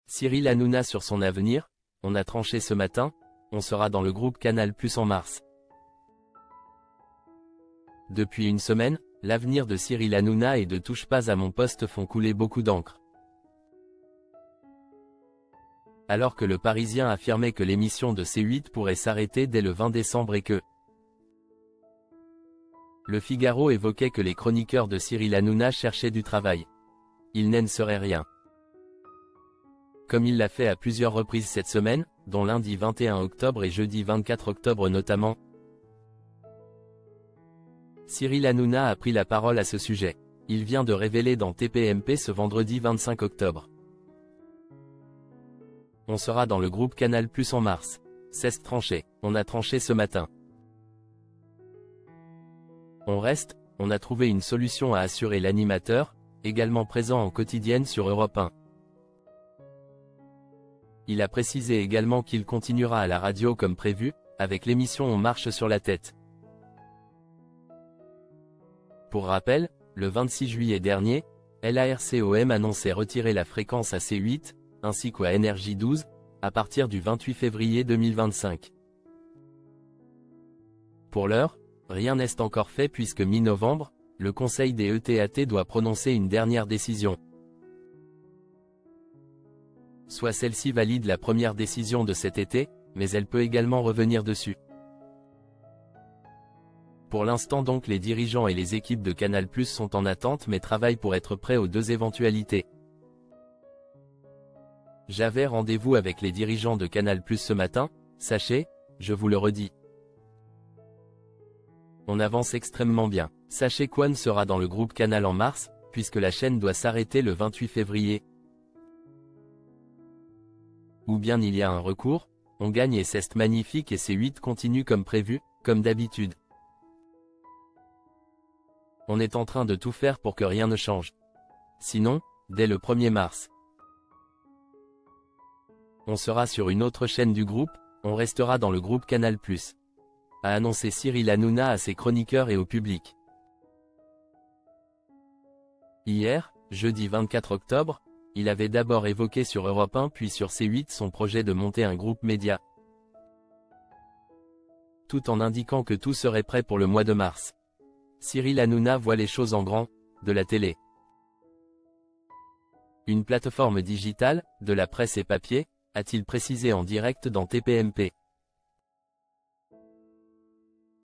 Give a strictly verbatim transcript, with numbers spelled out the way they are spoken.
Cyril Hanouna sur son avenir, on a tranché ce matin, on sera dans le groupe Canal+ en mars. Depuis une semaine, l'avenir de Cyril Hanouna et de Touche pas à mon poste font couler beaucoup d'encre. Alors que le Parisien affirmait que l'émission de C huit pourrait s'arrêter dès le vingt décembre et que Le Figaro évoquait que les chroniqueurs de Cyril Hanouna cherchaient du travail. Il n'en serait rien. Comme il l'a fait à plusieurs reprises cette semaine, dont lundi vingt et un octobre et jeudi vingt-quatre octobre notamment, Cyril Hanouna a pris la parole à ce sujet. Il vient de révéler dans T P M P ce vendredi vingt-cinq octobre. On sera dans le groupe Canal+ en mars. C'est tranché. On a tranché ce matin. On reste, on a trouvé une solution à assurer l'animateur, également présent en quotidienne sur Europe un. Il a précisé également qu'il continuera à la radio comme prévu, avec l'émission On marche sur la tête. Pour rappel, le vingt-six juillet dernier, l'ARCOM annonçait retirer la fréquence à C huit, ainsi qu'à N R J douze, à partir du vingt-huit février deux mille vingt-cinq. Pour l'heure, rien n'est encore fait puisque mi-novembre, le Conseil des E T A T doit prononcer une dernière décision. Soit celle-ci valide la première décision de cet été, mais elle peut également revenir dessus. Pour l'instant donc les dirigeants et les équipes de Canal+ sont en attente mais travaillent pour être prêts aux deux éventualités. J'avais rendez-vous avec les dirigeants de Canal+ ce matin, sachez, je vous le redis. On avance extrêmement bien. Sachez qu'One sera dans le groupe Canal en mars, puisque la chaîne doit s'arrêter le vingt-huit février. Ou bien il y a un recours, on gagne et c'est magnifique et C huit continue comme prévu, comme d'habitude. On est en train de tout faire pour que rien ne change. Sinon, dès le premier mars, on sera sur une autre chaîne du groupe, on restera dans le groupe Canal+, a annoncé Cyril Hanouna à ses chroniqueurs et au public. Hier, jeudi vingt-quatre octobre, il avait d'abord évoqué sur Europe un puis sur C huit son projet de monter un groupe média, tout en indiquant que tout serait prêt pour le mois de mars. Cyril Hanouna voit les choses en grand, de la télé, une plateforme digitale, de la presse et papier, a-t-il précisé en direct dans T P M P.